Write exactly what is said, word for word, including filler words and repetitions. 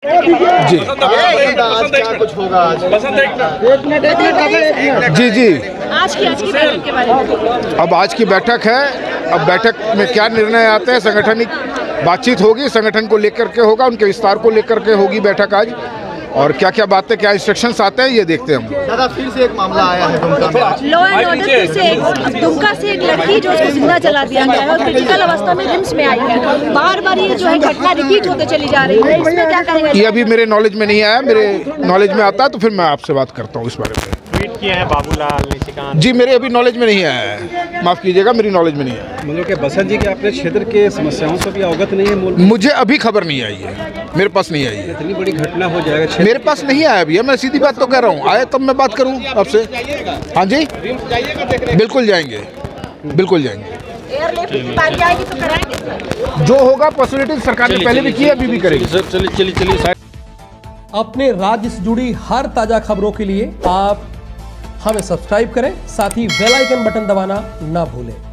जी आज क्या कुछ होगा आज? एक मिनट एक मिनट जी जी आज की आज की बैठक के बारे में। अब आज की बैठक है। अब बैठक में क्या निर्णय आते हैं, संगठनिक बातचीत होगी, संगठन को लेकर के होगा, उनके विस्तार को लेकर के होगी बैठक आज, और क्या क्या बातें, क्या इंस्ट्रक्शंस आते हैं ये देखते हैं हम। दादा फिर से एक मामला आया है दुमका में। लॉ एंड ऑर्डर फिर से एक दुमका से एक लड़की जो उसको जिंदा जला दिया गया है और क्रिटिकल अवस्था में रिम्स में आई है। बार बार ये जो है घटना रिपीट होते चली जा रही है, इसमें क्या कहेंगे? ये अभी मेरे नॉलेज में नहीं आया, मेरे नॉलेज में आता है तो फिर मैं आपसे बात करता हूँ इस बारे में। ट्वीट किए हैं बाबूलाल निशिकांत जी मेरे अभी नॉलेज में नहीं आया है, माफ़ कीजिएगा, मेरी नॉलेज में नहीं आया। मतलब कि बसंत जी के अपने क्षेत्र के समस्याओं से भी अवगत नहीं है मूल? मुझे अभी खबर नहीं आई है, मेरे पास नहीं आई है। इतनी बड़ी घटना हो जाएगा मेरे पास नहीं आया अभी, मैं सीधी बात तो कह रहा हूँ, आए तब मैं बात करूँ आपसे। हाँ जी बिल्कुल जाएंगे, बिल्कुल जाएंगे। एयरलिफ्ट की बारी आएगी तो कराएंगे। जो होगा पॉसिबिलिटी सरकार ने पहले भी की है, अभी भी करेगी। चलिए चलिए चलिए। अपने राज्य से जुड़ी हर ताजा खबरों के लिए आप हमें सब्सक्राइब करें, साथ ही बेल आइकन बटन दबाना ना भूलें।